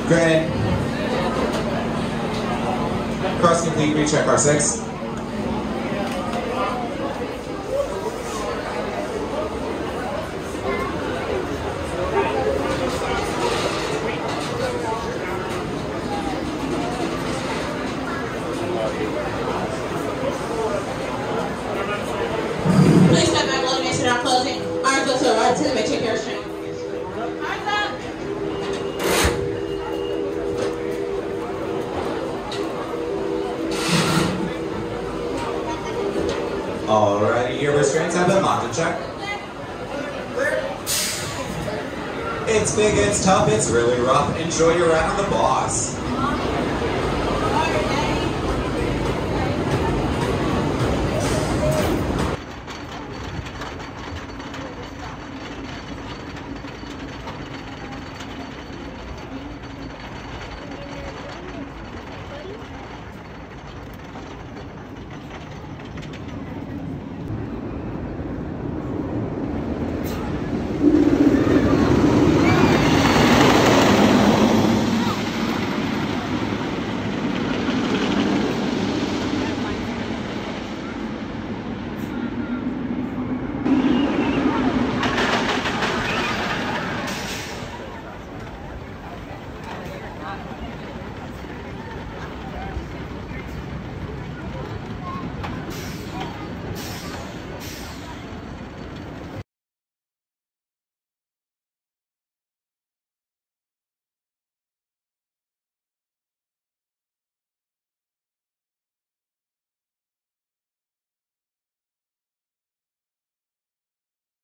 Granted. Cross complete, recheck R6. Please step back, low dimension, not closing. Arms go to the right, to the check your strength. Alrighty, your restraints have been locked. Check. It's big, it's tough, it's really rough. Enjoy your round on the boss.